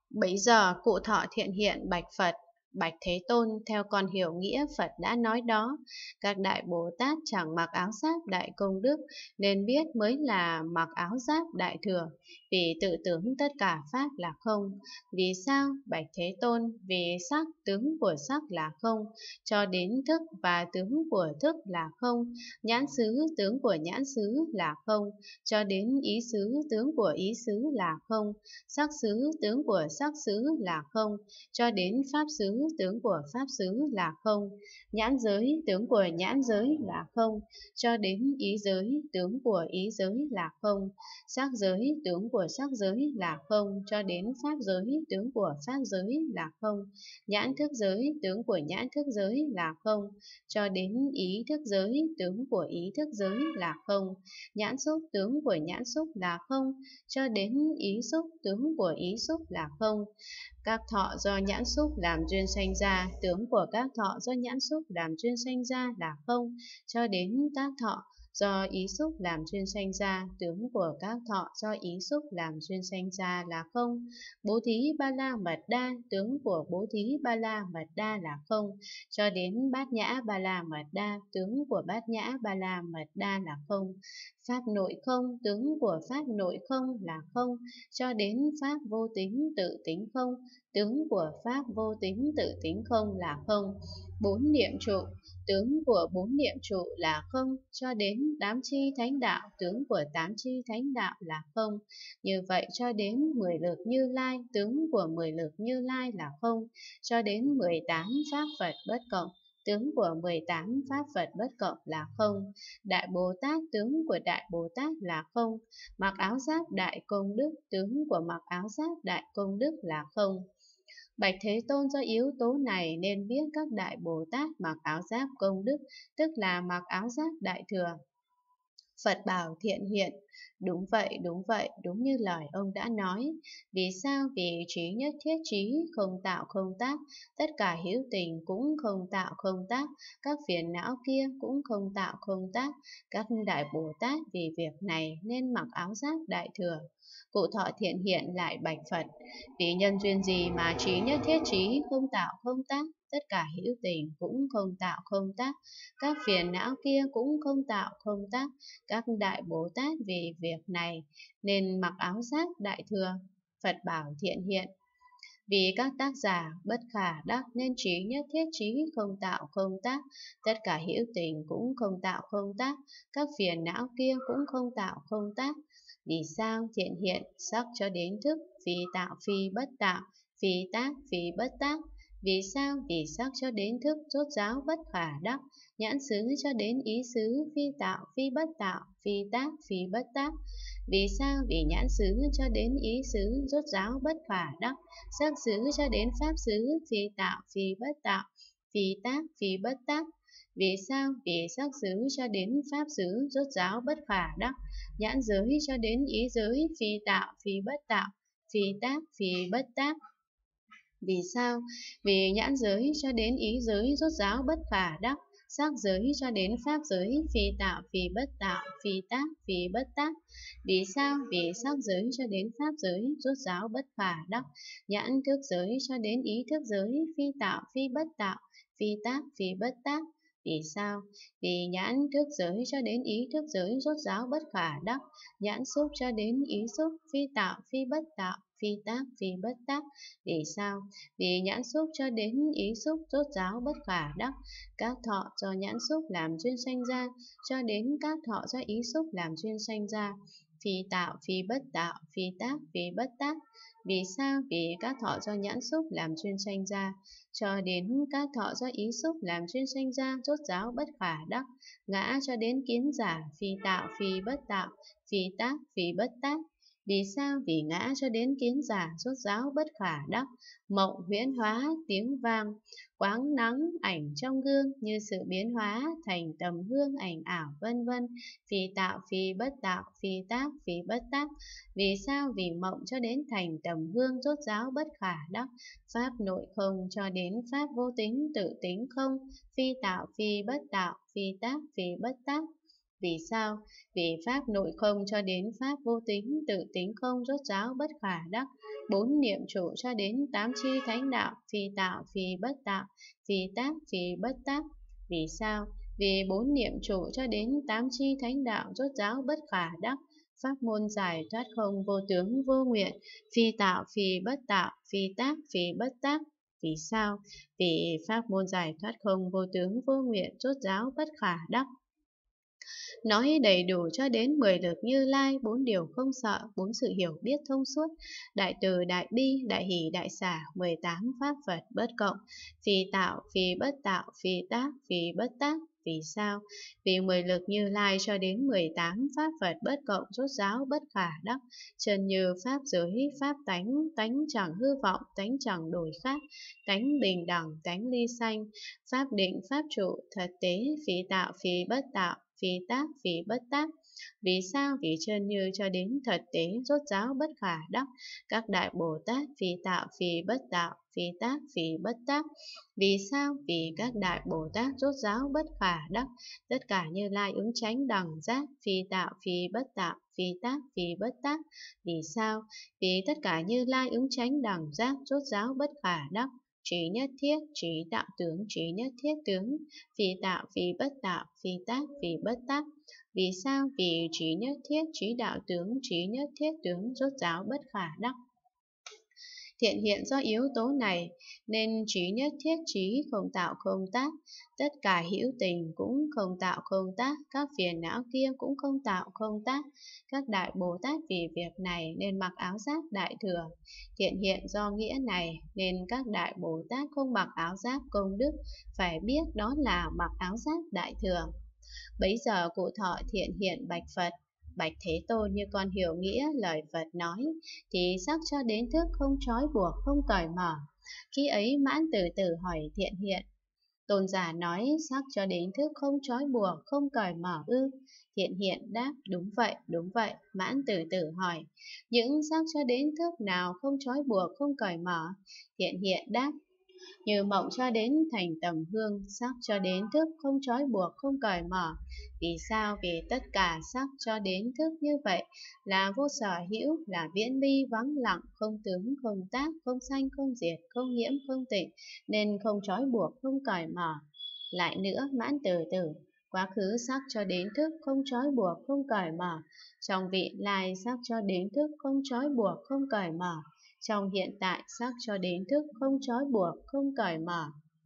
Bấy giờ cụ Thọ Thiện Hiện bạch Phật: Bạch Thế Tôn, theo con hiểu nghĩa Phật đã nói đó, các đại Bồ Tát chẳng mặc áo giáp đại công đức, nên biết mới là mặc áo giáp đại thừa, vì tự tướng tất cả pháp là không. Vì sao? Bạch Thế Tôn, vì sắc tướng của sắc là không, cho đến thức và tướng của thức là không, nhãn xứ tướng của nhãn xứ là không, cho đến ý xứ tướng của ý xứ là không, sắc xứ tướng của sắc xứ là không, cho đến pháp xứ tướng của pháp xứ là không, nhãn giới tướng của nhãn giới là không, cho đến ý giới tướng của ý giới là không, sắc giới tướng của sắc giới là không, cho đến pháp giới tướng của pháp giới là không, nhãn thức giới tướng của nhãn thức giới là không, cho đến ý thức giới tướng của ý thức giới là không, nhãn xúc tướng của nhãn xúc là không, cho đến ý xúc tướng của ý xúc là không. Các thọ do nhãn xúc làm duyên sanh ra, tướng của các thọ do nhãn xúc làm duyên sanh ra là không, cho đến các thọ do ý xúc làm duyên sanh ra, tướng của các thọ do ý xúc làm duyên sanh ra là không. Bố thí ba la mật đa, tướng của bố thí ba la mật đa là không, cho đến bát nhã ba la mật đa, tướng của bát nhã ba la mật đa là không. Pháp nội không, tướng của pháp nội không là không, cho đến pháp vô tính tự tính không, tướng của pháp vô tính tự tính không là không. Bốn niệm trụ, tướng của bốn niệm trụ là không, cho đến tám chi thánh đạo, tướng của tám chi thánh đạo là không. Như vậy cho đến 10 lực Như Lai, tướng của 10 lực Như Lai là không, cho đến 18 pháp Phật bất cộng, tướng của 18 pháp Phật bất cộng là không. Đại Bồ Tát, tướng của Đại Bồ Tát là không. Mặc áo giáp đại công đức, tướng của mặc áo giáp đại công đức là không. Bạch Thế Tôn, do yếu tố này nên biết các đại Bồ Tát mặc áo giáp công đức, tức là mặc áo giáp đại thừa. Phật bảo Thiện Hiện: đúng vậy, đúng như lời ông đã nói. Vì sao? Vì trí nhất thiết trí, không tạo không tác, tất cả hữu tình cũng không tạo không tác, các phiền não kia cũng không tạo không tác. Các đại Bồ Tát vì việc này nên mặc áo giáp đại thừa. Cụ Thọ Thiện Hiện lại bạch Phật: vì nhân duyên gì mà trí nhất thiết trí, không tạo không tác, tất cả hữu tình cũng không tạo không tác, các phiền não kia cũng không tạo không tác. Các đại Bồ Tát vì việc này nên mặc áo giáp đại thừa. Phật bảo Thiện Hiện: vì các tác giả bất khả đắc nên trí nhất thiết trí, không tạo không tác, tất cả hữu tình cũng không tạo không tác, các phiền não kia cũng không tạo không tác. Vì sao? Thiện Hiện: sắc cho đến thức, phi tạo phi bất tạo, phi tác phi bất tác. Vì sao? Vì sắc cho đến thức rốt ráo bất khả đắc, nhãn xứ cho đến ý xứ, phi tạo phi bất tạo, phi tác phi bất tác. Vì sao? Vì nhãn xứ cho đến ý xứ rốt ráo bất khả đắc, sắc xứ cho đến pháp xứ, phi tạo phi bất tạo, phi tác phi bất tác. Vì sao? Vì sắc xứ cho đến pháp xứ rốt ráo bất khả đắc, nhãn giới cho đến ý giới, phi tạo phi bất tạo, phi tác phi bất tác. Vì sao? Vì nhãn giới cho đến ý giới rốt ráo bất khả đắc, sắc giới cho đến pháp giới, phi tạo phi bất tạo, phi tác phi bất tác. Vì sao? Vì sắc giới cho đến pháp giới rốt ráo bất khả đắc, nhãn thức giới cho đến ý thức giới, phi tạo phi bất tạo, phi tác phi bất tác. Vì sao? Vì nhãn thức giới cho đến ý thức giới rốt ráo bất khả đắc, nhãn xúc cho đến ý xúc, phi tạo phi bất tạo, phi tác phi bất tác. Vì sao? Vì nhãn xúc cho đến ý xúc rốt ráo bất khả đắc, các thọ do nhãn xúc làm duyên sanh ra, cho đến các thọ do ý xúc làm duyên sanh ra, phi tạo phi bất tạo, phi tác phi bất tác. Vì sao? Vì các thọ do nhãn xúc làm duyên sanh ra, cho đến các thọ do ý xúc làm duyên sanh ra, rốt ráo bất khả đắc, ngã cho đến kiến giả, phi tạo phi bất tạo, phi tác phi bất tác. Vì sao? Vì ngã cho đến kiến giả, rốt ráo bất khả đắc, mộng huyễn hóa tiếng vang, quáng nắng ảnh trong gương, như sự biến hóa thành tầm hương ảnh ảo vân vân, phi tạo phi bất tạo, phi tác phi bất tác. Vì sao? Vì mộng cho đến thành tầm hương rốt ráo bất khả đắc, pháp nội không cho đến pháp vô tính tự tính không, phi tạo phi bất tạo, phi tác phi bất tác. Vì sao? Vì pháp nội không cho đến pháp vô tính, tự tính không, rốt ráo bất khả đắc. Bốn niệm trụ cho đến tám chi thánh đạo, phi tạo, phi bất tạo, phi tác, phi bất tác. Vì sao? Vì bốn niệm trụ cho đến tám chi thánh đạo, rốt ráo bất khả đắc. Pháp môn giải thoát không vô tướng vô nguyện, phi tạo, phi bất tạo, phi tác, phi bất tác. Vì sao? Vì pháp môn giải thoát không vô tướng vô nguyện, rốt ráo bất khả đắc. Nói đầy đủ cho đến 10 lực Như Lai, bốn điều không sợ, bốn sự hiểu biết thông suốt, đại từ, đại bi, đại hỷ, đại xả, 18 pháp Phật bất cộng, phi tạo, phi bất tạo, phi tác, phi bất tác. Vì sao? Vì 10 lực Như Lai cho đến 18 pháp Phật bất cộng, rốt ráo bất khả đắc, chân như pháp giới, pháp tánh, tánh chẳng hư vọng, tánh chẳng đổi khác, tánh bình đẳng, tánh ly sanh, pháp định, pháp trụ, thật tế, phi tạo, phi bất tạo, phi tác, phi bất tác. Vì sao? Vì chân như cho đến thật tế, rốt ráo bất khả đắc, các đại Bồ Tát phi tạo, phi bất tạo, phi tác, phi bất tác. Vì sao? Vì các đại Bồ Tát rốt ráo bất khả đắc, tất cả Như Lai ứng chánh đẳng giác, phi tạo, phi bất tạo, phi tác, phi bất tác. Vì sao? Vì tất cả Như Lai ứng chánh đẳng giác, rốt ráo bất khả đắc, trí nhất thiết, trí đạo tướng, trí nhất thiết tướng, phi tạo, phi bất tạo, phi tác, phi bất tác. Vì sao? Vì trí nhất thiết, trí đạo tướng, trí nhất thiết tướng, rốt ráo bất khả đắc. Thiện hiện do yếu tố này nên trí nhất thiết trí không tạo không tác, tất cả hữu tình cũng không tạo không tác, các phiền não kia cũng không tạo không tác. Các đại Bồ Tát vì việc này nên mặc áo giáp đại thừa. Thiện hiện do nghĩa này nên các đại Bồ Tát không mặc áo giáp công đức, phải biết đó là mặc áo giáp đại thừa. Bấy giờ cụ thọ thiện hiện bạch Phật: Bạch Thế Tôn, như con hiểu nghĩa lời Phật nói, thì sắc cho đến thức không trói buộc, không cởi mở. Khi ấy Mãn Tử Tử hỏi thiện hiện: Tôn giả nói sắc cho đến thức không trói buộc, không cởi mở ư? Thiện hiện đáp: Đúng vậy, đúng vậy. Mãn Tử Tử hỏi: Những sắc cho đến thức nào không trói buộc, không cởi mở? Thiện hiện đáp: Như mộng cho đến thành tầm hương, sắc cho đến thức không trói buộc, không cởi mở. Vì sao? Vì tất cả sắc cho đến thức như vậy là vô sở hữu, là viễn ly vắng lặng, không tướng, không tác, không sanh, không diệt, không nhiễm, không tịnh, nên không trói buộc, không cởi mở. Lại nữa, Mãn Tử Tử, quá khứ sắc cho đến thức không trói buộc, không cởi mở. Trong vị lai sắc cho đến thức không trói buộc, không cởi mở. Trong hiện tại sắc cho đến thức không trói buộc, không cởi mở.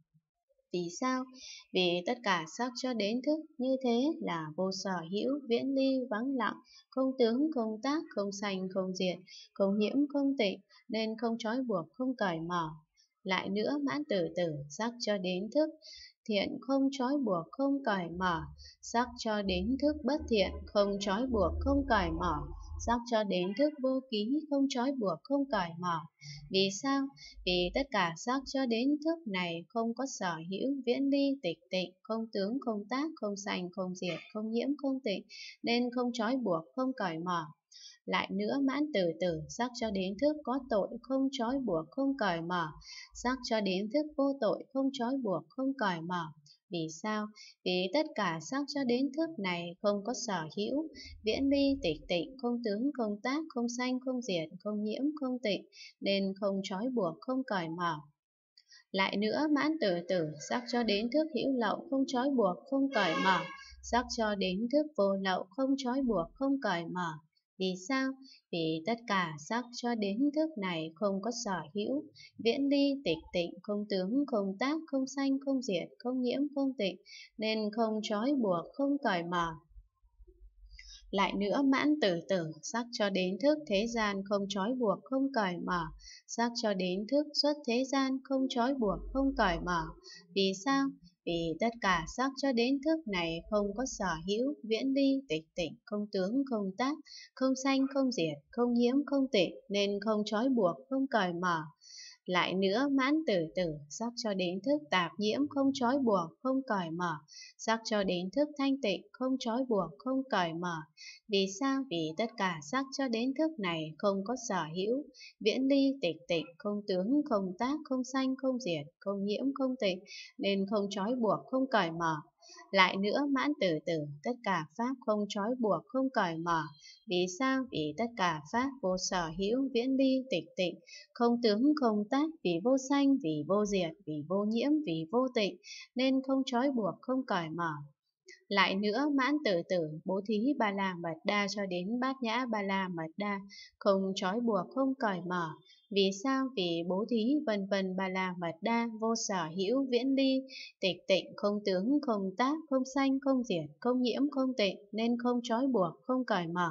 Vì sao? Vì tất cả sắc cho đến thức như thế là vô sở hữu, viễn ly, vắng lặng, không tướng, không tác, không sanh, không diệt, không nhiễm, không tịnh, nên không trói buộc, không cởi mở. Lại nữa, Mãn Tử Tử, sắc cho đến thức thiện không trói buộc, không cởi mở, sắc cho đến thức bất thiện, không trói buộc, không cởi mở, sắc cho đến thức vô ký, không trói buộc, không cởi mở. Vì sao? Vì tất cả sắc cho đến thức này không có sở hữu, viễn ly, tịch tịnh, không tướng, không tác, không sanh, không diệt, không nhiễm, không tịnh, nên không trói buộc, không cởi mở. Lại nữa, Mãn Tử Tử, sắc cho đến thức có tội, không trói buộc, không cởi mở, sắc cho đến thức vô tội, không trói buộc, không cởi mở. Vì sao? Vì tất cả sắc cho đến thức này không có sở hữu, viễn ly, tịch tịnh, không tướng, không tác, không sanh, không diệt, không nhiễm, không tịnh, nên không trói buộc, không cởi mở. Lại nữa, Mãn Tử Tử, sắc cho đến thức hữu lậu, không trói buộc, không cởi mở, sắc cho đến thức vô lậu, không trói buộc, không cởi mở. Vì sao? Vì tất cả sắc cho đến thức này không có sở hữu, viễn ly, tịch tịnh, không tướng, không tác, không sanh, không diệt, không nhiễm, không tịnh, nên không trói buộc, không cởi mở. Lại nữa, Mãn Tử Tử, sắc cho đến thức thế gian không trói buộc, không cởi mở, sắc cho đến thức xuất thế gian không trói buộc, không cởi mở. Vì sao? Vì tất cả sắc cho đến thức này không có sở hữu, viễn ly, tịch tịnh, không tướng, không tác, không sanh, không diệt, không nhiễm, không tịnh, nên không trói buộc, không cởi mở. Lại nữa, Mãn Tử Tử, sắc cho đến thức tạp nhiễm không trói buộc, không cởi mở, sắc cho đến thức thanh tịnh không trói buộc, không cởi mở. Vì sao? Vì tất cả sắc cho đến thức này không có sở hữu, viễn ly, tịch tịnh, không tướng, không tác, không sanh, không diệt, không nhiễm, không tịnh, nên không trói buộc, không cởi mở. Lại nữa mãn từ từ, tất cả pháp không trói buộc, không cởi mở. Vì sao? Vì tất cả pháp vô sở hữu, viễn ly, tịch tịnh, không tướng, không tác, vì vô sanh, vì vô diệt, vì vô nhiễm, vì vô tịnh, nên không trói buộc, không cởi mở. Lại nữa mãn từ từ, bố thí ba la mật đa cho đến bát nhã ba la mật đa, không trói buộc, không cởi mở. Vì sao? Vì bố thí vân vân ba la mật đa, vô sở hữu, viễn ly, tịch tịnh, không tướng, không tác, không sanh, không diệt, không nhiễm, không tịnh, nên không trói buộc, không cởi mở.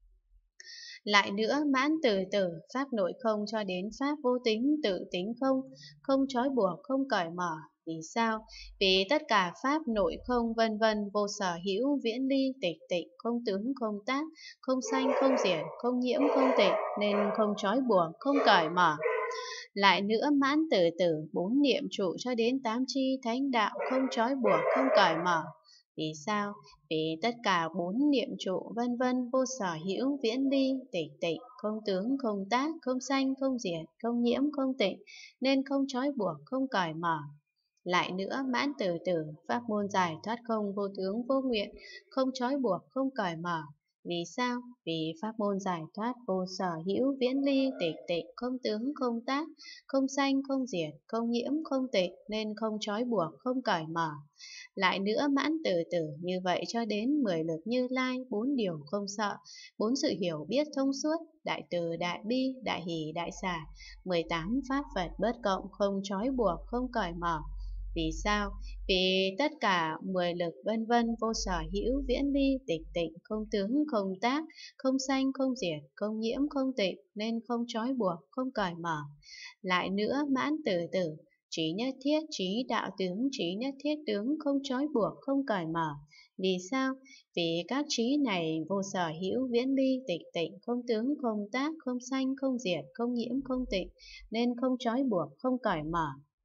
Lại nữa mãn từ từ, pháp nội không cho đến pháp vô tính, tự tính không, không trói buộc, không cởi mở. Vì sao? Vì tất cả pháp nội không vân vân, vô sở hữu, viễn ly, tịch tịnh, không tướng, không tác, không sanh, không diệt, không nhiễm, không tịnh, nên không trói buộc, không cởi mở. Lại nữa mãn từ từ, bốn niệm trụ cho đến tám chi thánh đạo, không trói buộc, không cởi mở. Vì sao? Vì tất cả bốn niệm trụ vân vân, vô sở hữu, viễn ly, tịch tịnh, không tướng, không tác, không sanh, không diệt, không nhiễm, không tịnh, nên không trói buộc, không cởi mở. Lại nữa mãn từ từ, pháp môn giải thoát không vô tướng vô nguyện, không trói buộc, không cởi mở. Vì sao? Vì pháp môn giải thoát vô sở hữu, viễn ly, tịch tịnh, không tướng, không tác, không sanh, không diệt, không nhiễm, không tịnh, nên không trói buộc, không cởi mở. Lại nữa mãn từ từ, như vậy cho đến 10 lực Như Lai, 4 điều không sợ, 4 sự hiểu biết thông suốt, đại từ, đại bi, đại hỷ, đại xả, 18 pháp Phật bất cộng, không trói buộc, không cởi mở. Vì sao? Vì tất cả 10 lực vân vân, vô sở hữu, viễn ly, tịch tịnh, không tướng, không tác, không sanh, không diệt, không nhiễm, không tịnh, nên không trói buộc, không cởi mở. Lại nữa mãn từ từ, trí nhất thiết, trí đạo tướng, trí nhất thiết tướng, không trói buộc, không cởi mở. Vì sao? Vì các trí này vô sở hữu, viễn ly, tịch tịnh, không tướng, không tác, không sanh, không diệt, không nhiễm, không tịnh, nên không trói buộc, không cởi mở.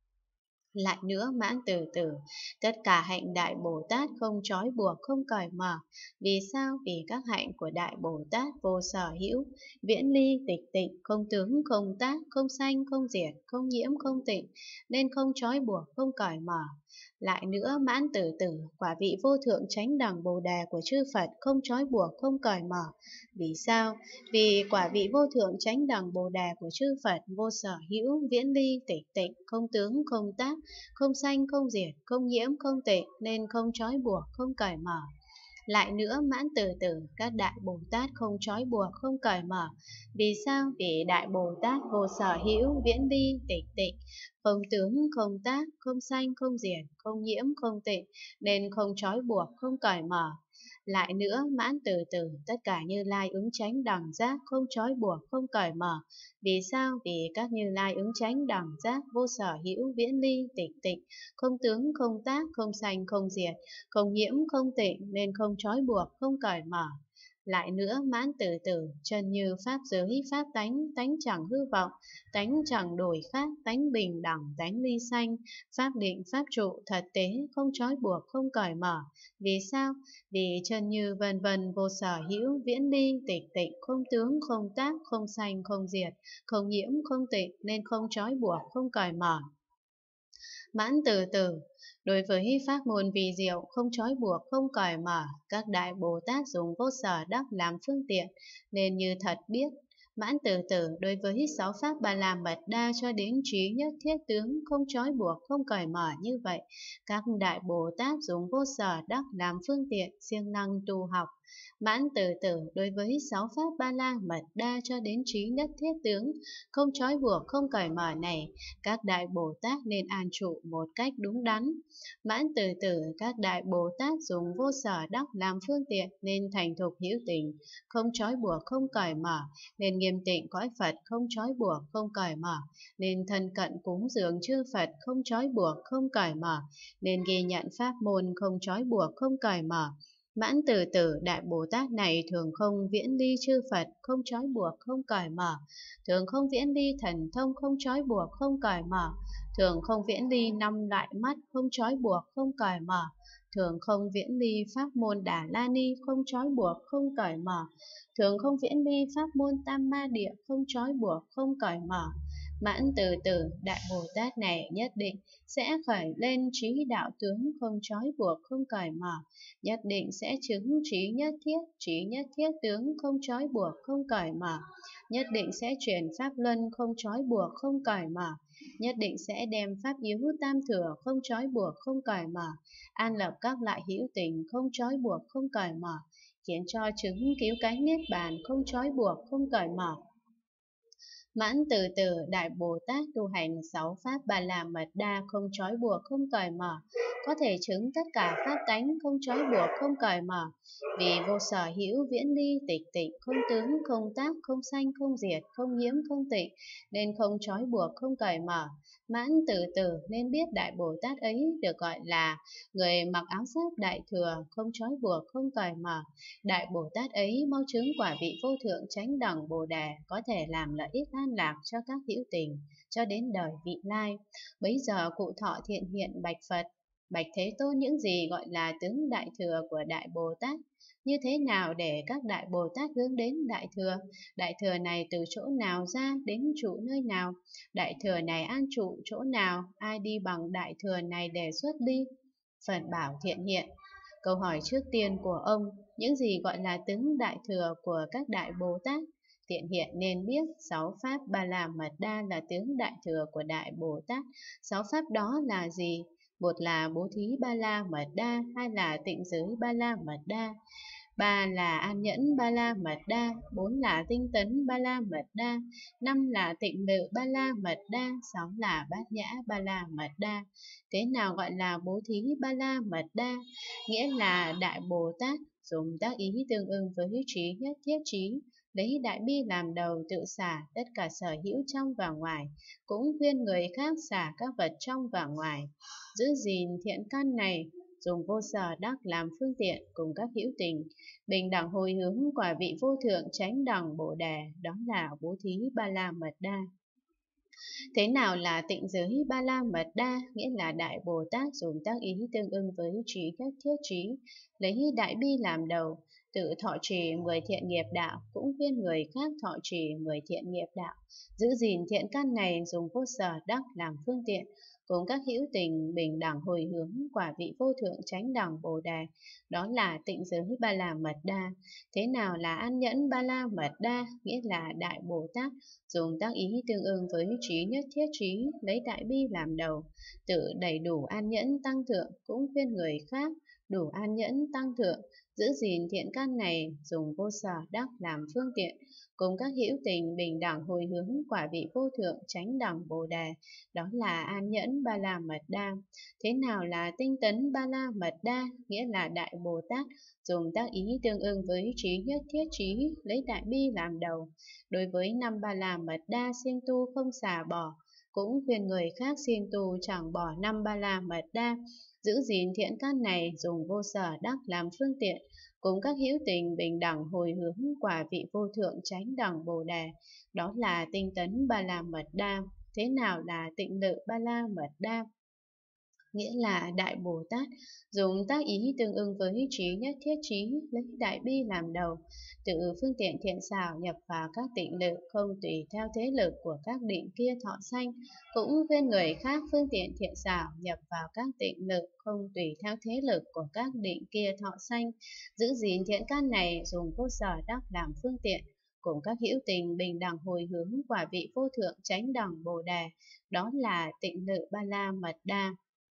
Lại nữa mãn từ từ, tất cả hạnh Đại Bồ Tát không trói buộc, không cởi mở. Vì sao? Vì các hạnh của Đại Bồ Tát vô sở hữu, viễn ly, tịch tịnh, không tướng, không tác, không sanh, không diệt, không nhiễm, không tịnh, nên không trói buộc, không cởi mở. Lại nữa mãn từ từ, quả vị vô thượng chánh đẳng Bồ Đề của chư Phật không trói buộc, không cởi mở. Vì sao? Vì quả vị vô thượng chánh đẳng Bồ Đề của chư Phật vô sở hữu, viễn ly, tịch tịnh, không tướng, không tác, không sanh, không diệt, không nhiễm, không tịnh, nên không trói buộc, không cởi mở. Lại nữa mãn từ từ, các Đại Bồ Tát không trói buộc, không cởi mở. Vì sao? Vì Đại Bồ Tát vô sở hữu, viễn ly, tịch tịnh, không tướng, không tác, không sanh, không diệt, không nhiễm, không tịnh, nên không trói buộc, không cởi mở. Lại nữa mãn từ từ, tất cả Như Lai ứng chánh đẳng giác, không trói buộc, không cởi mở. Vì sao? Vì các Như Lai ứng chánh đẳng giác vô sở hữu, viễn ly, tịch tịnh, không tướng, không tác, không sanh, không diệt, không nhiễm, không tịnh, nên không trói buộc, không cởi mở. Lại nữa mãn từ từ, chân như pháp giới, pháp tánh, tánh chẳng hư vọng, tánh chẳng đổi khác, tánh bình đẳng, tánh ly sanh, pháp định, pháp trụ, thật tế, không trói buộc, không cởi mở. Vì sao? Vì chân như vân vân, vô sở hữu, viễn ly, tịch tịnh, không tướng, không tác, không sanh, không diệt, không nhiễm, không tịnh, nên không trói buộc, không cởi mở. Mãn từ từ, đối với pháp môn vi diệu, không trói buộc, không cởi mở, các Đại Bồ Tát dùng vô sở đắc làm phương tiện, nên như thật biết. Mãn từ từ, đối với sáu pháp Ba La Mật Đa cho đến trí nhất thiết tướng, không trói buộc, không cởi mở như vậy, các Đại Bồ Tát dùng vô sở đắc làm phương tiện, siêng năng tu học. Mãn từ từ, đối với sáu pháp Ba La Mật Đa cho đến trí nhất thiết tướng, không trói buộc, không cởi mở này, các Đại Bồ Tát nên an trụ một cách đúng đắn. Mãn từ từ, các Đại Bồ Tát dùng vô sở đắc làm phương tiện nên thành thục hữu tình, không trói buộc, không cởi mở, nên nghiêm tịnh cõi Phật, không trói buộc, không cởi mở, nên thân cận cúng dường chư Phật, không trói buộc, không cởi mở, nên ghi nhận pháp môn, không trói buộc, không cởi mở. Mãn từ từ, Đại Bồ Tát này thường không viễn ly chư Phật, không trói buộc, không cởi mở, thường không viễn ly thần thông, không trói buộc, không cởi mở, thường không viễn ly năm loại mắt, không trói buộc, không cởi mở, thường không viễn ly pháp môn Đà La Ni, không trói buộc, không cởi mở, thường không viễn ly pháp môn Tam Ma Địa, không trói buộc, không cởi mở. Mãn từ từ, Đại Bồ Tát này nhất định sẽ khởi lên trí đạo tướng không trói buộc, không cởi mở, nhất định sẽ chứng trí nhất thiết tướng không trói buộc, không cởi mở, nhất định sẽ truyền pháp luân không trói buộc, không cởi mở, nhất định sẽ đem pháp yếu tam thừa không trói buộc, không cởi mở, an lập các loại hữu tình không trói buộc, không cởi mở, khiến cho chứng cứu cánh niết bàn không trói buộc, không cởi mở. Mãn từ từ, Đại Bồ Tát tu hành 6 pháp Ba La Mật Đa không trói buộc, không cởi mở, có thể chứng tất cả pháp tánh không trói buộc, không cởi mở, vì vô sở hữu viễn ly tịch tịnh, không tướng, không tác, không sanh, không diệt, không nhiễm, không tịnh, nên không trói buộc, không cởi mở. Mãn từ từ nên biết Đại Bồ Tát ấy được gọi là người mặc áo giáp đại thừa, không trói buộc, không cởi mở. Đại Bồ Tát ấy mau chứng quả vị vô thượng chánh đẳng Bồ Đề, có thể làm lợi ích an lạc cho các hữu tình cho đến đời vị lai. Bấy giờ cụ thọ thiện hiện bạch Phật: Bạch Thế Tôn, những gì gọi là tướng đại thừa của Đại Bồ Tát? Như thế nào để các Đại Bồ Tát hướng đến đại thừa? Đại thừa này từ chỗ nào ra, đến trụ nơi nào? Đại thừa này an trụ chỗ nào? Ai đi bằng đại thừa này để xuất đi? Phật bảo thiện hiện: Câu hỏi trước tiên của ông, những gì gọi là tướng đại thừa của các Đại Bồ Tát? Thiện hiện nên biết 6 pháp Ba La Mật Đa là tướng đại thừa của Đại Bồ Tát. 6 pháp đó là gì? Một là bố thí Ba La Mật Đa, hai là tịnh giới Ba La Mật Đa, ba là an nhẫn Ba La Mật Đa, bốn là tinh tấn Ba La Mật Đa, năm là tịnh lự Ba La Mật Đa, sáu là bát nhã Ba La Mật Đa. Thế nào gọi là bố thí Ba La Mật Đa? Nghĩa là Đại Bồ Tát dùng tác ý tương ưng với trí nhất thiết trí, lấy đại bi làm đầu, tự xả tất cả sở hữu trong và ngoài, cũng khuyên người khác xả các vật trong và ngoài. Giữ gìn thiện căn này, dùng vô sở đắc làm phương tiện, cùng các hữu tình bình đẳng hồi hướng quả vị vô thượng chánh đẳng Bồ Đề, đó là bố thí Ba La Mật Đa. Thế nào là tịnh giới Ba La Mật Đa? Nghĩa là Đại Bồ Tát dùng tác ý tương ưng với trí cách thiết trí, lấy đại bi làm đầu, tự thọ trì 10 thiện nghiệp đạo, cũng khuyên người khác thọ trì 10 thiện nghiệp đạo. Giữ gìn thiện căn này, dùng vô sở đắc làm phương tiện, cùng các hữu tình bình đẳng hồi hướng quả vị vô thượng chánh đẳng Bồ Đề, đó là tịnh giới Ba La Mật Đa. Thế nào là an nhẫn Ba La Mật Đa? Nghĩa là Đại Bồ Tát dùng tác ý tương ưng với trí nhất thiết trí, lấy đại bi làm đầu, tự đầy đủ an nhẫn tăng thượng, cũng khuyên người khác đủ an nhẫn tăng thượng. Giữ gìn thiện căn này, dùng vô sở đắc làm phương tiện, cùng các hữu tình bình đẳng hồi hướng quả vị vô thượng chánh đẳng Bồ Đề, đó là an nhẫn Ba La Mật Đa. Thế nào là tinh tấn Ba La Mật Đa? Nghĩa là Đại Bồ Tát dùng tác ý tương ưng với trí nhất thiết trí, lấy đại bi làm đầu, đối với 5 Ba La Mật Đa siêng tu không xả bỏ, cũng khuyên người khác siêng tu chẳng bỏ 5 Ba La Mật Đa. Giữ gìn thiện căn này, dùng vô sở đắc làm phương tiện, cùng các hữu tình bình đẳng hồi hướng quả vị vô thượng chánh đẳng Bồ Đề, đó là tinh tấn Ba La Mật Đa. Thế nào là tịnh lự Ba La Mật Đa? Nghĩa là Đại Bồ Tát dùng tác ý tương ưng với trí nhất thiết trí, lấy đại bi làm đầu, tự phương tiện thiện xảo nhập vào các tịnh lự, không tùy theo thế lực của các định kia thọ sanh, cũng khuyên người khác phương tiện thiện xảo nhập vào các tịnh lự, không tùy theo thế lực của các định kia thọ sanh. Giữ gìn thiện căn này, dùng vô sở đắc làm phương tiện, cùng các hữu tình bình đẳng hồi hướng quả vị vô thượng chánh đẳng Bồ Đề, đó là tịnh lự Ba La Mật Đa.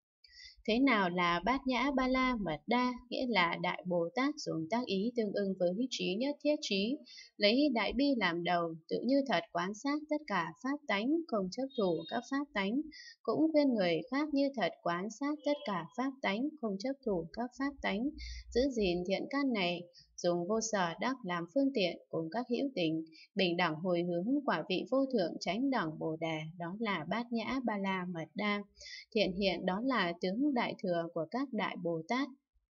Thế nào là bát nhã Ba La Mật Đa? Nghĩa là Đại Bồ Tát dùng tác ý tương ưng với trí nhất thiết trí, lấy đại bi làm đầu, tự như thật quán sát tất cả pháp tánh, không chấp thủ các pháp tánh, cũng khuyên người khác như thật quán sát tất cả pháp tánh, không chấp thủ các pháp tánh. Giữ gìn thiện căn này, dùng vô sở đắc làm phương tiện, cùng các hữu tình bình đẳng hồi hướng quả vị vô thượng chánh đẳng Bồ Đề, đó là bát nhã Ba La Mật Đa. Thiện hiện đó là tướng đại thừa của các Đại Bồ Tát.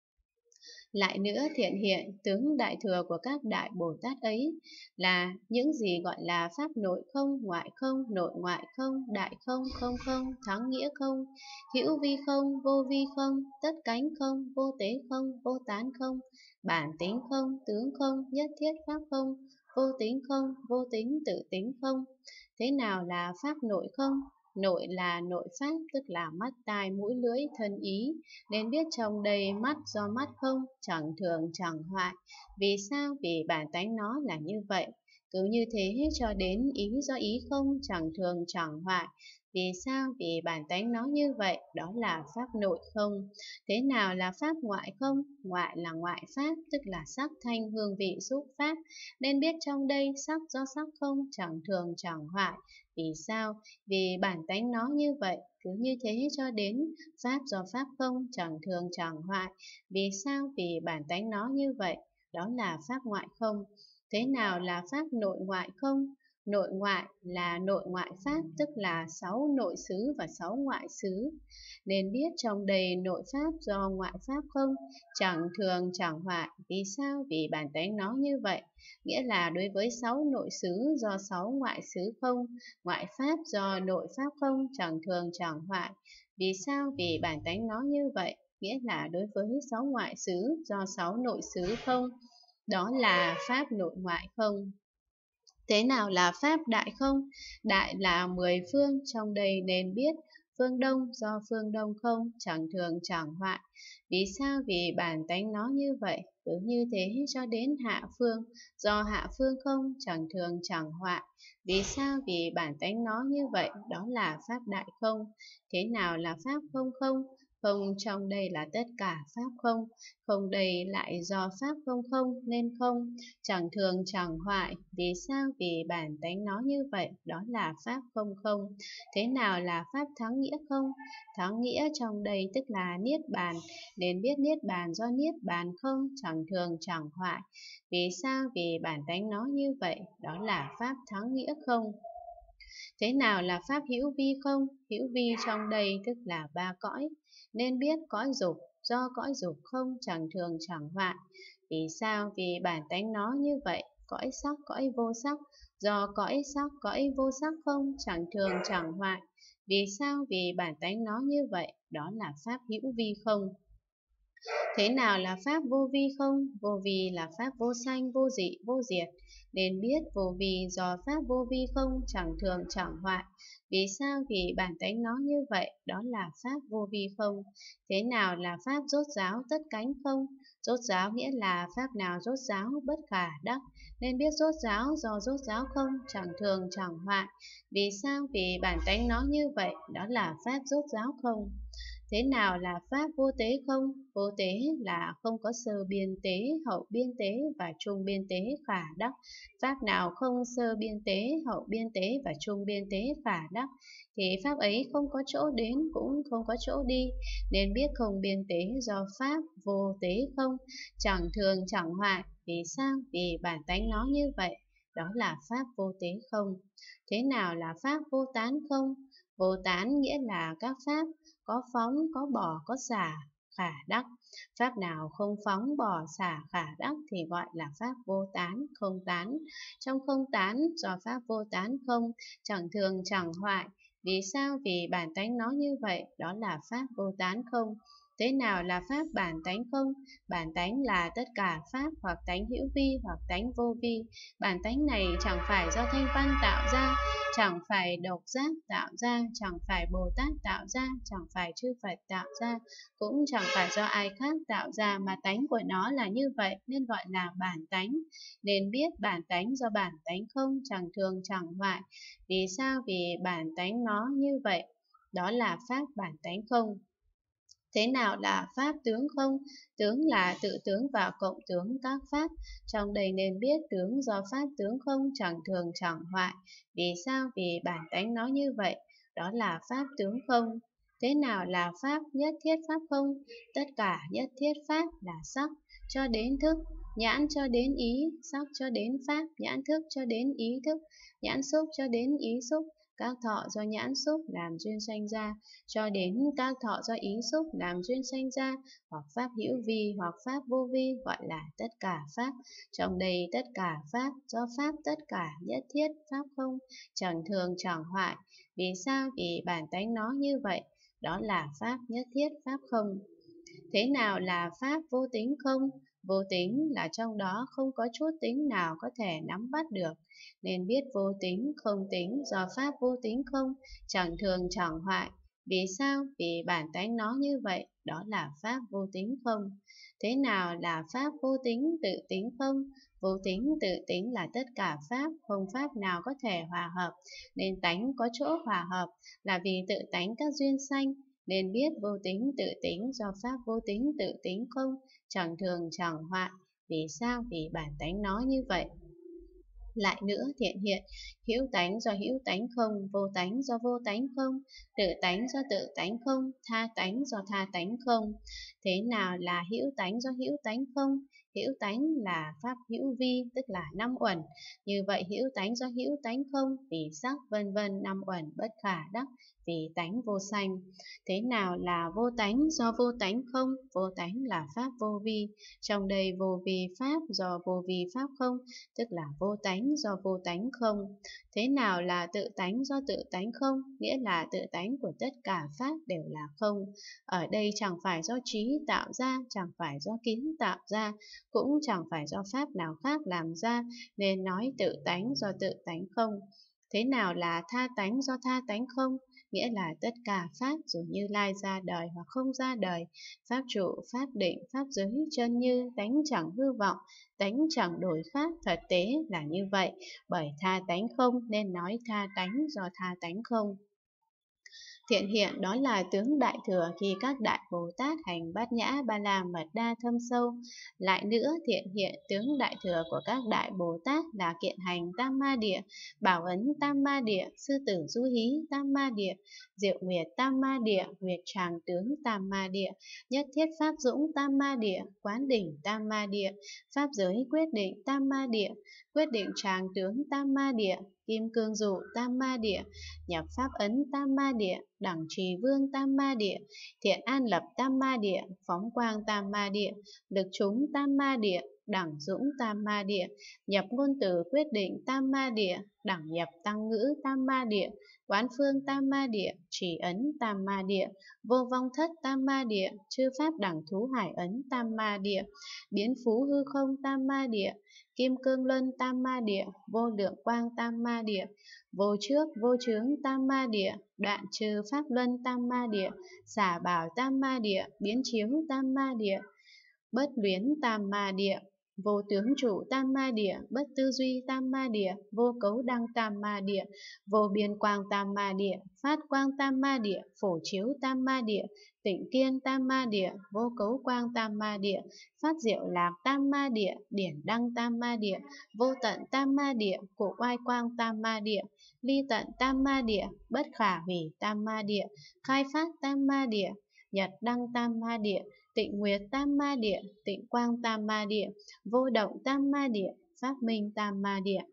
Lại nữa, thiện hiện tướng đại thừa của các Đại Bồ Tát ấy là những gì gọi là pháp nội không, ngoại không, nội ngoại không, đại không, không không, thắng nghĩa không, hữu vi không, vô vi không, tất cánh không, vô tế không, vô tán không, bản tính không, tướng không, nhất thiết pháp không, Vô tính không? Vô tính tự tính không? Thế nào là pháp nội không? Nội là nội pháp, tức là mắt, tai, mũi, lưỡi, thân, ý. Nên biết trong đây mắt do mắt không, chẳng thường chẳng hoại. Vì sao? Vì bản tánh nó là như vậy. Cứ như thế cho đến ý do ý không, chẳng thường chẳng hoại. Vì sao? Vì bản tánh nó như vậy, đó là pháp nội không. Thế nào là pháp ngoại không? Ngoại là ngoại pháp, tức là sắc, thanh, hương, vị, xúc, pháp. Nên biết trong đây sắc do sắc không, chẳng thường chẳng hoại. Vì sao? Vì bản tánh nó như vậy, cứ như thế cho đến pháp do pháp không, chẳng thường chẳng hoại. Vì sao? Vì bản tánh nó như vậy, đó là pháp ngoại không. Thế nào là pháp nội ngoại không? Nội ngoại là nội ngoại pháp, tức là 6 nội xứ và 6 ngoại xứ. Nên biết trong đầy nội pháp do ngoại pháp không, chẳng thường chẳng hoại. Vì sao? Vì bản tánh nó như vậy. Nghĩa là đối với 6 nội xứ do 6 ngoại xứ không, ngoại pháp do nội pháp không, chẳng thường chẳng hoại. Vì sao? Vì bản tánh nó như vậy. Nghĩa là đối với 6 ngoại xứ do 6 nội xứ không, đó là pháp nội ngoại không. Thế nào là pháp đại không? Đại là 10 phương, trong đây nên biết phương đông do phương đông không, chẳng thường chẳng hoại. Vì sao? Vì bản tánh nó như vậy. Cứ như thế cho đến hạ phương, do hạ phương không, chẳng thường chẳng hoại. Vì sao? Vì bản tánh nó như vậy, đó là pháp đại không. Thế nào là pháp không không? Không trong đây là tất cả pháp không. Không đây lại do pháp không không nên không, chẳng thường chẳng hoại. Vì sao? Vì bản tánh nó như vậy, đó là pháp không không. Thế nào là pháp thắng nghĩa không? Thắng nghĩa trong đây tức là niết bàn, nên biết niết bàn do niết bàn không, chẳng thường chẳng hoại. Vì sao? Vì bản tánh nó như vậy, đó là pháp thắng nghĩa không. Thế nào là pháp hữu vi không? Hữu vi trong đây tức là 3 cõi, nên biết cõi dục, do cõi dục không, chẳng thường chẳng hoại. Vì sao? Vì bản tánh nó như vậy. Cõi sắc, cõi vô sắc, do cõi sắc, cõi vô sắc không, chẳng thường chẳng hoại. Vì sao? Vì bản tánh nó như vậy, đó là pháp hữu vi không. Thế nào là pháp vô vi không? Vô vi là pháp vô sanh, vô dị, vô diệt. Nên biết vô vi do pháp vô vi không, chẳng thường chẳng hoại. Vì sao? Vì bản tánh nó như vậy, đó là pháp vô vi không. Thế nào là pháp rốt ráo tất cánh không? Rốt ráo nghĩa là pháp nào rốt ráo bất khả đắc. Nên biết rốt ráo do rốt ráo không, chẳng thường chẳng hoại. Vì sao? Vì bản tánh nó như vậy, đó là pháp rốt ráo không. Thế nào là pháp vô tế không? Vô tế là không có sơ biên tế, hậu biên tế và trung biên tế khả đắc. Pháp nào không sơ biên tế, hậu biên tế và trung biên tế khả đắc thì pháp ấy không có chỗ đến cũng không có chỗ đi. Nên biết không biên tế do pháp vô tế không, chẳng thường chẳng hoại. Vì sao? Vì bản tánh nó như vậy, đó là pháp vô tế không. Thế nào là pháp vô tán không? Vô tán nghĩa là các pháp có phóng, có bỏ, có xả, khả đắc. Pháp nào không phóng, bỏ, xả, khả đắc thì gọi là pháp vô tán, không tán. Trong không tán, do pháp vô tán không, chẳng thường chẳng hoại. Vì sao? Vì bản tánh nó như vậy, đó là pháp vô tán không. Thế nào là pháp bản tánh không? Bản tánh là tất cả pháp hoặc tánh hữu vi hoặc tánh vô vi. Bản tánh này chẳng phải do thanh văn tạo ra, chẳng phải độc giác tạo ra, chẳng phải Bồ Tát tạo ra, chẳng phải chư Phật tạo ra, cũng chẳng phải do ai khác tạo ra, mà tánh của nó là như vậy nên gọi là bản tánh. Nên biết bản tánh do bản tánh không, chẳng thường chẳng hoại. Vì sao? Vì bản tánh nó như vậy, đó là pháp bản tánh không. Thế nào là pháp tướng không? Tướng là tự tướng và cộng tướng các pháp. Trong đây nên biết tướng do pháp tướng không, chẳng thường chẳng hoại. Vì sao? Vì bản tánh nó như vậy, đó là pháp tướng không. Thế nào là pháp nhất thiết pháp không? Tất cả nhất thiết pháp là sắc cho đến thức, nhãn cho đến ý, sắc cho đến pháp, nhãn thức cho đến ý thức, nhãn xúc cho đến ý xúc, các thọ do nhãn xúc làm duyên sanh ra, cho đến các thọ do ý xúc làm duyên sanh ra, hoặc pháp hữu vi hoặc pháp vô vi gọi là tất cả pháp. Trong đây tất cả pháp do pháp tất cả nhất thiết pháp không, chẳng thường chẳng hoại. Vì sao? Vì bản tánh nó như vậy, đó là pháp nhất thiết pháp không. Thế nào là pháp vô tính không? Vô tính là trong đó không có chút tính nào có thể nắm bắt được, nên biết vô tính không tính do pháp vô tính không, chẳng thường chẳng hoại. Vì sao? Vì bản tánh nó như vậy, đó là pháp vô tính không. Thế nào là pháp vô tính tự tính không? Vô tính tự tính là tất cả pháp, không pháp nào có thể hòa hợp, nên tánh có chỗ hòa hợp, là vì tự tánh các duyên sanh, nên biết vô tính tự tính do pháp vô tính tự tính không, chẳng thường chẳng hoại. Vì sao? Vì bản tánh nó như vậy. Lại nữa, thiện hiện, hữu tánh do hữu tánh không, vô tánh do vô tánh không, tự tánh do tự tánh không, tha tánh do tha tánh không. Thế nào là hữu tánh do hữu tánh không? Hữu tánh là pháp hữu vi, tức là năm uẩn. Như vậy hữu tánh do hữu tánh không, vì sắc vân vân năm uẩn bất khả đắc, vì tánh vô sanh. Thế nào là vô tánh do vô tánh không? Vô tánh là pháp vô vi. Trong đây vô vi pháp do vô vi pháp không, tức là vô tánh do vô tánh không. Thế nào là tự tánh do tự tánh không? Nghĩa là tự tánh của tất cả pháp đều là không. Ở đây chẳng phải do trí tạo ra, chẳng phải do kiến tạo ra, cũng chẳng phải do pháp nào khác làm ra, nên nói tự tánh do tự tánh không. Thế nào là tha tánh do tha tánh không? Nghĩa là tất cả pháp dù Như Lai ra đời hoặc không ra đời, pháp trụ, pháp định, pháp giới, chân như, tánh chẳng hư vọng, tánh chẳng đổi khác, thật tế là như vậy. Bởi tha tánh không nên nói tha tánh do tha tánh không. Thiện hiện đó là tướng đại thừa khi các đại Bồ Tát hành bát nhã ba la mật đa thâm sâu. Lại nữa, thiện hiện tướng đại thừa của các đại Bồ Tát là kiện hành tam ma địa, bảo ấn tam ma địa, sư tử du hí tam ma địa, diệu nguyệt tam ma địa, nguyệt tràng tướng tam ma địa, nhất thiết pháp dũng tam ma địa, quán đỉnh tam ma địa, pháp giới quyết định tam ma địa, quyết định tràng tướng tam ma địa, kim cương dụ tam ma địa, nhập pháp ấn tam ma địa, đẳng trì vương tam ma địa, thiện an lập tam ma địa, phóng quang tam ma địa, lực chúng tam ma địa, đẳng dũng tam ma địa, nhập ngôn từ quyết định tam ma địa, đẳng nhập tăng ngữ tam ma địa, quán phương tam ma địa, trì ấn tam ma địa, vô vong thất tam ma địa, chư pháp đẳng thú hải ấn tam ma địa, biến phú hư không tam ma địa, kim cương luân tam ma địa, vô lượng quang tam ma địa, vô trước vô chướng tam ma địa, đoạn trừ pháp luân tam ma địa, xả bảo tam ma địa, biến chiếu tam ma địa, bất luyến tam ma địa, vô tướng trụ tam ma địa, bất tư duy tam ma địa, vô cấu đăng tam ma địa, vô biên quang tam ma địa, phát quang tam ma địa, phổ chiếu tam ma địa, tịnh kiên tam ma địa, vô cấu quang tam ma địa, phát diệu lạc tam ma địa, điển đăng tam ma địa, vô tận tam ma địa, cụ oai quang tam ma địa, ly tận tam ma địa, bất khả hủy tam ma địa, khai phát tam ma địa, nhật đăng tam ma địa, tịnh nguyệt tam ma địa, tịnh quang tam ma địa, vô động tam ma địa, pháp minh tam ma địa,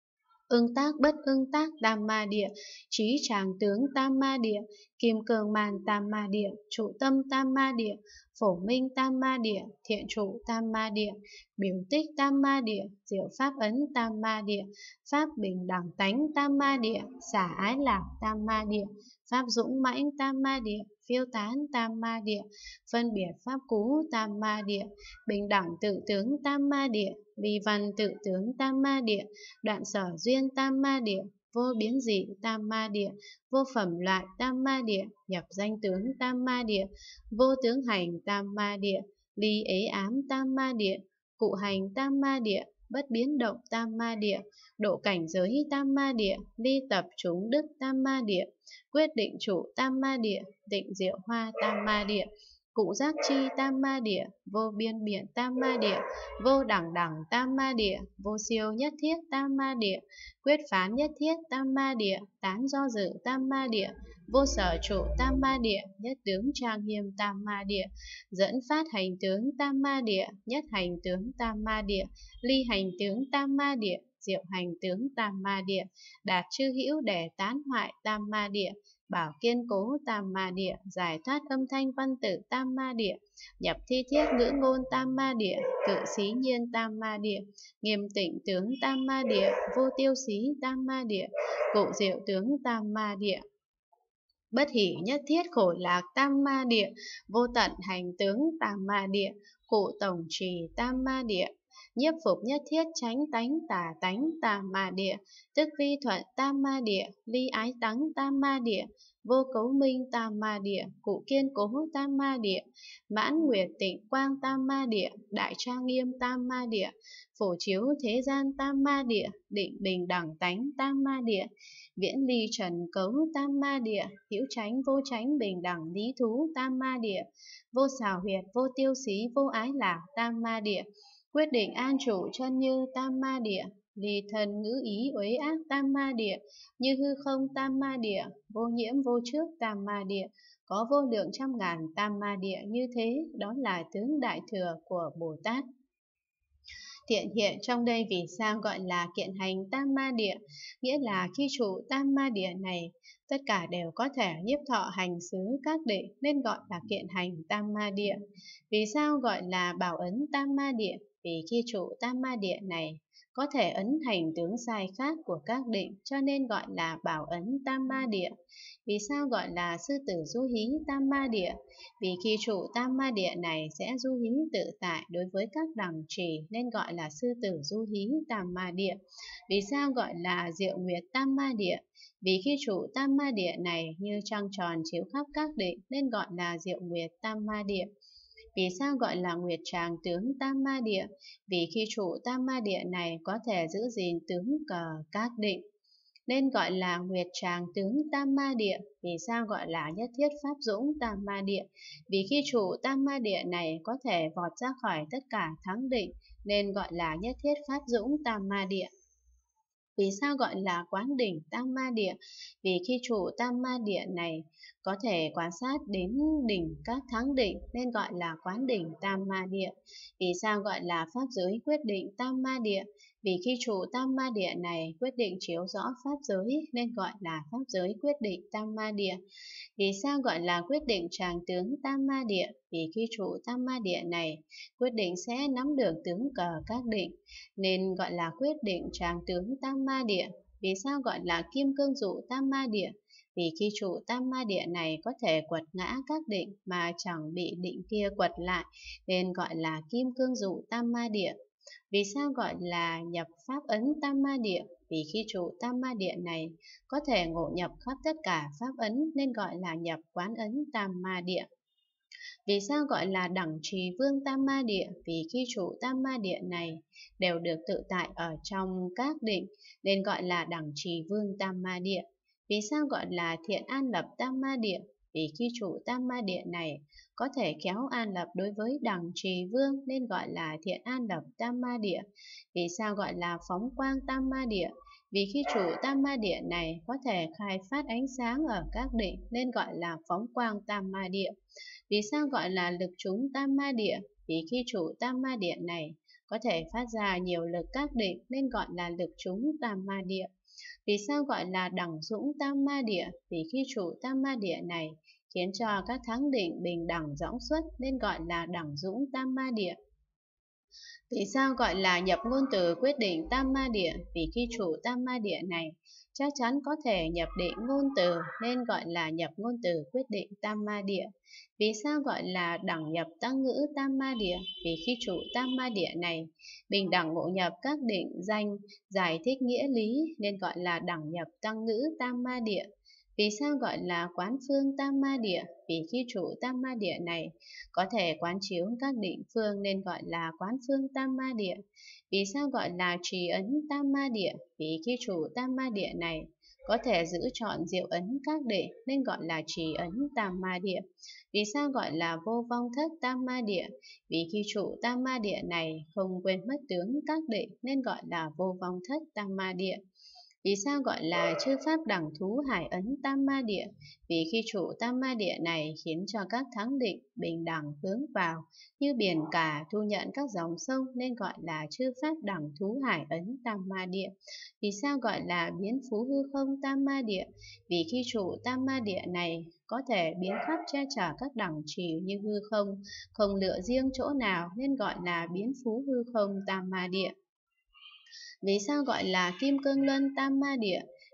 ưng tác bất ưng tác tam ma địa, trí tràng tướng tam ma địa, kim cương màn tam ma địa, trụ tâm tam ma địa, phổ minh tam ma địa, thiện trụ tam ma địa, biểu tích tam ma địa, diệu pháp ấn tam ma địa, pháp bình đẳng tánh tam ma địa, xả ái lạc tam ma địa, pháp dũng mãnh tam ma địa, phiêu tán tam ma địa, phân biệt pháp cú tam ma địa, bình đẳng tự tướng tam ma địa, vi văn tự tướng tam ma địa, đoạn sở duyên tam ma địa, vô biến dị tam ma địa, vô phẩm loại tam ma địa, nhập danh tướng tam ma địa, vô tướng hành tam ma địa, ly ế ám tam ma địa, cụ hành tam ma địa, bất biến động tam ma địa, độ cảnh giới tam ma địa, ly tập chúng đức tam ma địa, quyết định chủ tam ma địa, định diệu hoa tam ma địa, cụ giác chi tam ma địa, vô biên biện tam ma địa, vô đẳng đẳng tam ma địa, vô siêu nhất thiết tam ma địa, quyết phán nhất thiết tam ma địa, tán do dự tam ma địa, vô sở trụ tam ma địa, nhất tướng trang nghiêm tam ma địa, dẫn phát hành tướng tam ma địa, nhất hành tướng tam ma địa, ly hành tướng tam ma địa, diệu hành tướng tam ma địa, đạt chư hữu để tán hoại tam ma địa, bảo kiên cố tam ma địa, giải thoát âm thanh văn tự tam ma địa, nhập thi thiết ngữ ngôn tam ma địa, cự xí nhiên tam ma địa, nghiêm tịnh tướng tam ma địa, vô tiêu xí tam ma địa, cụ diệu tướng tam ma địa. Bất hỷ nhất thiết khổ lạc tam ma địa, vô tận hành tướng tam ma địa, cụ tổng trì tam ma địa. Nhiếp phục nhất thiết chánh tánh tà tánh tam ma địa, tức vi thuận tam ma địa, ly ái tắng tam ma địa, vô cấu minh tam ma địa, cụ kiên cố tam ma địa, mãn nguyệt tịnh quang tam ma địa, đại trang nghiêm tam ma địa, phổ chiếu thế gian tam ma địa, định bình đẳng tánh tam ma địa, viễn ly trần cấu tam ma địa, hữu chánh vô chánh bình đẳng lý thú tam ma địa, vô xảo huyệt vô tiêu xí vô ái lạc tam ma địa, quyết định an trụ chân như tam ma địa, ly thân ngữ ý uế ác tam ma địa, như hư không tam ma địa, vô nhiễm vô trước tam ma địa, có vô lượng trăm ngàn tam ma địa. Như thế đó là tướng đại thừa của Bồ Tát. Thiện hiện trong đây vì sao gọi là kiện hành tam ma địa, nghĩa là khi trụ tam ma địa này, tất cả đều có thể nhiếp thọ hành xứ các định nên gọi là kiện hành tam ma địa. Vì sao gọi là bảo ấn tam ma địa? Vì khi trụ tam ma địa này, có thể ấn hành tướng sai khác của các định cho nên gọi là bảo ấn tam ma địa. Vì sao gọi là sư tử du hí tam ma địa? Vì khi trụ tam ma địa này sẽ du hí tự tại đối với các đẳng trì nên gọi là sư tử du hí tam ma địa. Vì sao gọi là diệu nguyệt tam ma địa? Vì khi trụ tam ma địa này như trăng tròn chiếu khắp các định nên gọi là diệu nguyệt tam ma địa. Vì sao gọi là nguyệt tràng tướng tam ma địa? Vì khi trụ tam ma địa này có thể giữ gìn tướng cờ các định nên gọi là nguyệt tràng tướng tam ma địa. Vì sao gọi là nhất thiết pháp dũng tam ma địa? Vì khi trụ tam ma địa này có thể vọt ra khỏi tất cả thắng định nên gọi là nhất thiết pháp dũng tam ma địa. Vì sao gọi là quán đỉnh tam ma địa? Vì khi trụ tam ma địa này có thể quan sát đến đỉnh các thắng định nên gọi là quán đỉnh tam ma địa. Vì sao gọi là pháp giới quyết định tam ma địa? Vì khi trụ tam ma địa này quyết định chiếu rõ pháp giới nên gọi là pháp giới quyết định tam ma địa. Vì sao gọi là quyết định tràng tướng tam ma địa? Vì khi trụ tam ma địa này quyết định sẽ nắm được tướng cờ các định nên gọi là quyết định tràng tướng tam ma địa. Vì sao gọi là kim cương dụ tam ma địa? Vì khi trụ tam ma địa này có thể quật ngã các định mà chẳng bị định kia quật lại nên gọi là kim cương dụ tam ma địa. Vì sao gọi là nhập pháp ấn tam ma địa? Vì khi trụ tam ma địa này có thể ngộ nhập khắp tất cả pháp ấn nên gọi là nhập quán ấn tam ma địa. Vì sao gọi là đẳng trì vương tam ma địa? Vì khi trụ tam ma địa này đều được tự tại ở trong các định nên gọi là đẳng trì vương tam ma địa. Vì sao gọi là thiện an lập tam ma địa? Vì khi trụ tam ma địa này có thể khéo an lập đối với đẳng trì vương nên gọi là thiện an lập tam ma địa. Vì sao gọi là phóng quang tam ma địa? Vì khi trụ tam ma địa này có thể khai phát ánh sáng ở các định nên gọi là phóng quang tam ma địa. Vì sao gọi là lực chúng tam ma địa? Vì khi trụ tam ma địa này có thể phát ra nhiều lực các định nên gọi là lực chúng tam ma địa. Vì sao gọi là đẳng dũng tam ma địa? Vì khi trụ tam ma địa này khiến cho các thắng định bình đẳng dõng xuất nên gọi là đẳng dũng tam ma địa. Vì sao gọi là nhập ngôn từ quyết định tam ma địa? Vì khi trụ tam ma địa này chắc chắn có thể nhập định ngôn từ nên gọi là nhập ngôn từ quyết định tam ma địa. Vì sao gọi là đẳng nhập tăng ngữ tam ma địa? Vì khi trụ tam ma địa này bình đẳng ngộ nhập các định danh giải thích nghĩa lý nên gọi là đẳng nhập tăng ngữ tam ma địa. Vì sao gọi là quán phương tam ma địa? Vì khi trụ tam ma địa này có thể quán chiếu các định phương nên gọi là quán phương tam ma địa. Vì sao gọi là trì ấn tam ma địa? Vì khi trụ tam ma địa này có thể giữ trọn diệu ấn các định nên gọi là trì ấn tam ma địa. Vì sao gọi là vô vong thất tam ma địa? Vì khi trụ tam ma địa này không quên mất tướng các định nên gọi là vô vong thất tam ma địa. Vì sao gọi là chư pháp đẳng thú hải ấn tam ma địa? Vì khi trụ tam ma địa này khiến cho các thắng định bình đẳng hướng vào như biển cả thu nhận các dòng sông nên gọi là chư pháp đẳng thú hải ấn tam ma địa. Vì sao gọi là biến phú hư không tam ma địa? Vì khi trụ tam ma địa này có thể biến khắp che chở các đẳng trì như hư không, không lựa riêng chỗ nào nên gọi là biến phú hư không tam ma địa. Vì sao gọi là kim cương luân tam ma địa?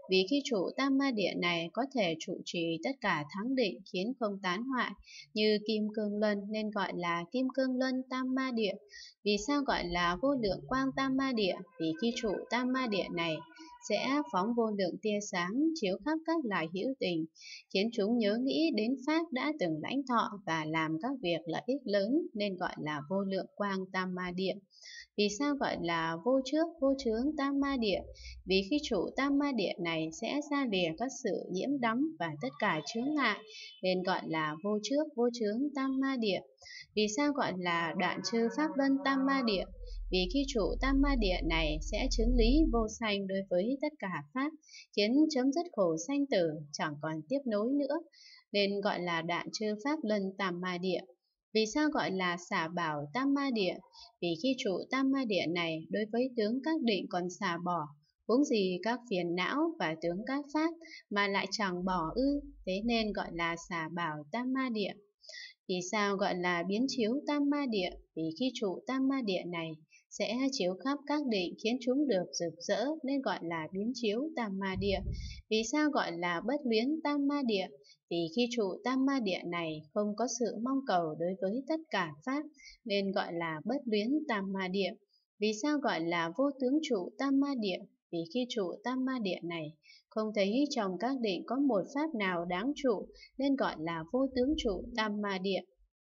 Vì khi trụ tam ma địa này có thể trụ trì tất cả thắng định khiến không tán hoại, như kim cương luân nên gọi là kim cương luân tam ma địa. Vì sao gọi là vô lượng quang tam ma địa? Vì khi trụ tam ma địa này sẽ phóng vô lượng tia sáng chiếu khắp các loài hữu tình, khiến chúng nhớ nghĩ đến Pháp đã từng lãnh thọ và làm các việc lợi ích lớn nên gọi là vô lượng quang tam ma địa. Vì sao gọi là vô trước vô chướng tam ma địa? Vì khi trụ tam ma địa này sẽ xa lìa các sự nhiễm đắm và tất cả chướng ngại nên gọi là vô trước vô chướng tam ma địa. Vì sao gọi là đoạn trừ pháp luân tam ma địa? Vì khi trụ tam ma địa này sẽ chứng lý vô sanh đối với tất cả pháp, khiến chấm dứt khổ sanh tử, chẳng còn tiếp nối nữa, nên gọi là đoạn trừ pháp luân tam ma địa. Vì sao gọi là xả bảo tam ma địa? Vì khi trụ tam ma địa này đối với tướng các định còn xả bỏ, huống gì các phiền não và tướng các pháp mà lại chẳng bỏ ư, thế nên gọi là xả bảo tam ma địa. Vì sao gọi là biến chiếu tam ma địa? Vì khi trụ tam ma địa này sẽ chiếu khắp các định khiến chúng được rực rỡ nên gọi là biến chiếu tam ma địa. Vì sao gọi là bất luyến tam ma địa? Vì khi trụ tam ma địa này không có sự mong cầu đối với tất cả pháp nên gọi là bất luyến tam ma địa. Vì sao gọi là vô tướng trụ tam ma địa? Vì khi trụ tam ma địa này không thấy trong các định có một pháp nào đáng trụ nên gọi là vô tướng trụ tam ma địa.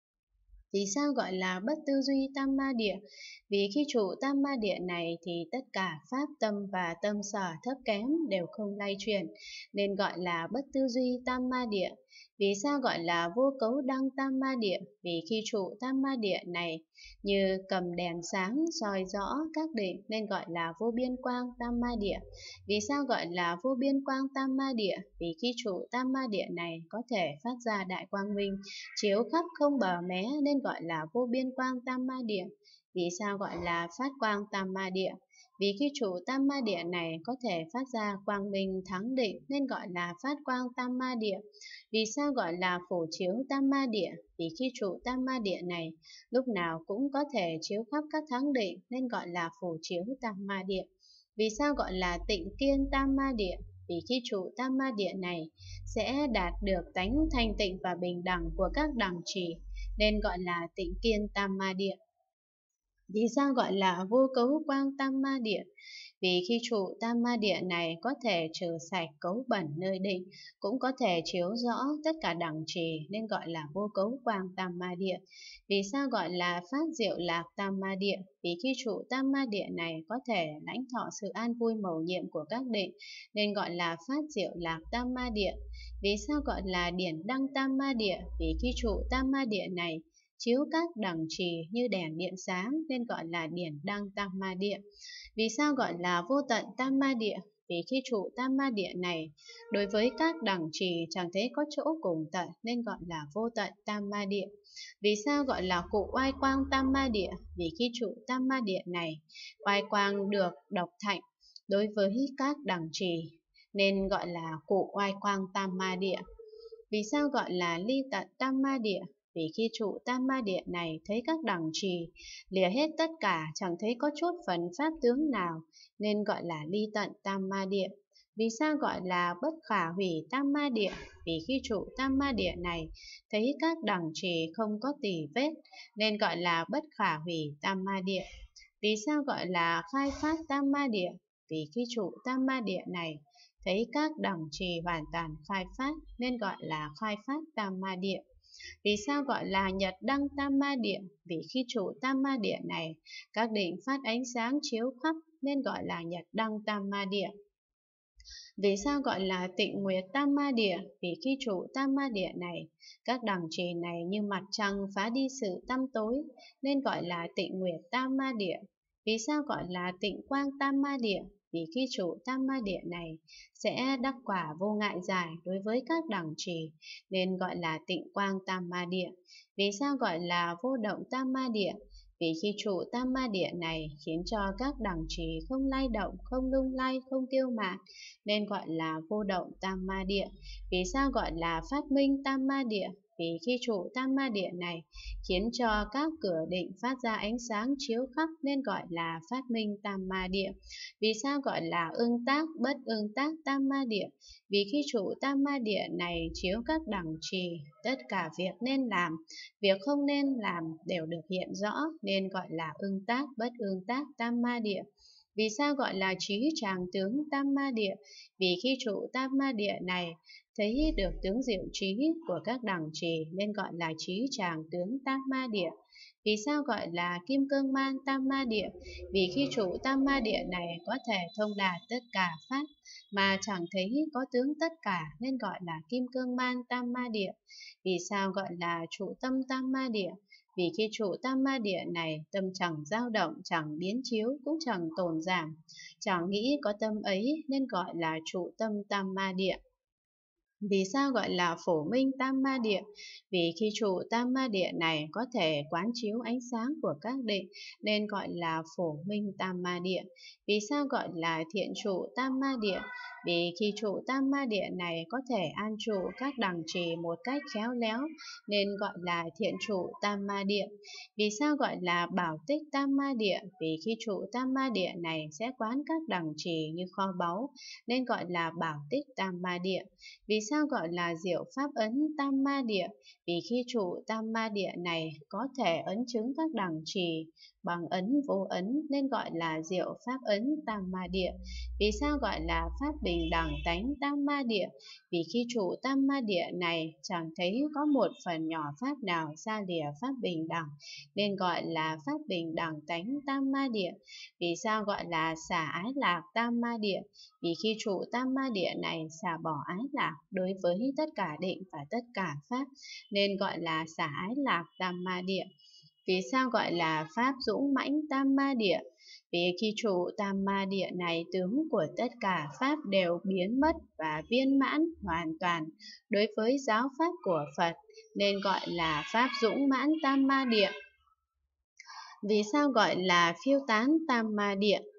Vì sao gọi là bất tư duy tam ma địa? Vì khi trụ tam ma địa này thì tất cả pháp tâm và tâm sở thấp kém đều không lay chuyển, nên gọi là bất tư duy tam ma địa. Vì sao gọi là vô cấu đăng tam ma địa? Vì khi trụ tam ma địa này như cầm đèn sáng soi rõ các định nên gọi là vô biên quang tam ma địa. Vì sao gọi là vô biên quang tam ma địa? Vì khi trụ tam ma địa này có thể phát ra đại quang minh, chiếu khắp không bờ mé nên gọi là vô biên quang tam ma địa. Vì sao gọi là phát quang tam ma địa? Vì khi trụ tam ma địa này có thể phát ra quang minh thắng định nên gọi là phát quang tam ma địa. Vì sao gọi là phổ chiếu tam ma địa? Vì khi trụ tam ma địa này lúc nào cũng có thể chiếu khắp các thắng định nên gọi là phổ chiếu tam ma địa. Vì sao gọi là tịnh kiên tam ma địa? Vì khi trụ tam ma địa này sẽ đạt được tánh thanh tịnh và bình đẳng của các đẳng trì nên gọi là tịnh kiên tam ma địa. Vì sao gọi là vô cấu quang tam ma địa? Vì khi trụ tam ma địa này có thể trừ sạch cấu bẩn nơi định, cũng có thể chiếu rõ tất cả đẳng trì nên gọi là vô cấu quang tam ma địa. Vì sao gọi là phát diệu lạc tam ma địa? Vì khi trụ tam ma địa này có thể lãnh thọ sự an vui mầu nhiệm của các định nên gọi là phát diệu lạc tam ma địa. Vì sao gọi là điển đăng tam ma địa? Vì khi trụ tam ma địa này chiếu các đẳng trì như đèn điện sáng nên gọi là điển đăng tam ma địa. Vì sao gọi là vô tận tam ma địa? Vì khi trụ tam ma địa này đối với các đẳng trì chẳng thấy có chỗ cùng tận nên gọi là vô tận tam ma địa. Vì sao gọi là cụ oai quang tam ma địa? Vì khi trụ tam ma địa này oai quang được độc thạnh đối với các đẳng trì nên gọi là cụ oai quang tam ma địa. Vì sao gọi là ly tận tam ma địa? Vì khi trụ tam ma địa này thấy các đẳng trì lìa hết tất cả chẳng thấy có chút phần pháp tướng nào nên gọi là ly tận tam ma địa. Vì sao gọi là bất khả hủy tam ma địa? Vì khi trụ tam ma địa này thấy các đẳng trì không có tỳ vết nên gọi là bất khả hủy tam ma địa. Vì sao gọi là khai phát tam ma địa? Vì khi trụ tam ma địa này thấy các đẳng trì hoàn toàn khai phát nên gọi là khai phát tam ma địa. Vì sao gọi là nhật đăng tam ma địa? Vì khi trụ tam ma địa này các định phát ánh sáng chiếu khắp nên gọi là nhật đăng tam ma địa. Vì sao gọi là tịnh nguyệt tam ma địa? Vì khi trụ tam ma địa này các đẳng trì này như mặt trăng phá đi sự tăm tối nên gọi là tịnh nguyệt tam ma địa. Vì sao gọi là tịnh quang tam ma địa? Vì khi trụ tam ma địa này sẽ đắc quả vô ngại giải đối với các đẳng trì nên gọi là tịnh quang tam ma địa. Vì sao gọi là vô động tam ma địa? Vì khi trụ tam ma địa này khiến cho các đẳng trì không lay động, không lung lay, không tiêu mạn nên gọi là vô động tam ma địa. Vì sao gọi là phát minh tam ma địa? vì khi trụ tam ma địa này khiến cho các cửa định phát ra ánh sáng chiếu khắp nên gọi là phát minh tam ma địa. Vì sao gọi là ưng tác bất ưng tác tam ma địa? Vì khi trụ tam ma địa này chiếu các đẳng trì, tất cả việc nên làm, việc không nên làm đều được hiện rõ nên gọi là ưng tác bất ưng tác tam ma địa. Vì sao gọi là trí tràng tướng tam ma địa? Vì khi trụ tam ma địa này thấy được tướng diệu trí của các đẳng trì nên gọi là trí tràng tướng tam ma địa. Vì sao gọi là kim cương man tam ma địa? Vì khi trụ tam ma địa này có thể thông đạt tất cả pháp mà chẳng thấy có tướng tất cả nên gọi là kim cương man tam ma địa. Vì sao gọi là trụ tâm tam ma địa? Vì khi trụ tam ma địa này tâm chẳng dao động, chẳng biến chiếu, cũng chẳng tồn giảm, chẳng nghĩ có tâm ấy nên gọi là trụ tâm tam ma địa. Vì sao gọi là phổ minh tam ma địa? Vì khi trụ tam ma địa này có thể quán chiếu ánh sáng của các định nên gọi là phổ minh tam ma địa. Vì sao gọi là thiện trụ tam ma địa? Vì khi trụ tam ma địa này có thể an trụ các đẳng trì một cách khéo léo nên gọi là thiện trụ tam ma địa. Vì sao gọi là bảo tích tam ma địa? Vì khi trụ tam ma địa này sẽ quán các đẳng trì như kho báu nên gọi là bảo tích tam ma địa. Vì sao gọi là diệu pháp ấn tam ma địa? Vì khi trụ tam ma địa này có thể ấn chứng các đẳng trì bằng ấn vô ấn nên gọi là diệu pháp ấn tam ma địa. Vì sao gọi là pháp bình đẳng tánh tam ma địa? Vì khi trụ tam ma địa này chẳng thấy có một phần nhỏ pháp nào xa lìa pháp bình đẳng nên gọi là pháp bình đẳng tánh tam ma địa. Vì sao gọi là xả ái lạc tam ma địa? Vì khi trụ tam ma địa này xả bỏ ái lạc đối với tất cả định và tất cả pháp nên gọi là xả ái lạc tam ma địa. Vì sao gọi là pháp dũng mãnh tam ma địa? Vì khi trụ tam ma địa này tướng của tất cả pháp đều biến mất và viên mãn hoàn toàn đối với giáo pháp của Phật nên gọi là pháp dũng mãn tam ma địa. Vì sao gọi là phiêu tán tam ma địa?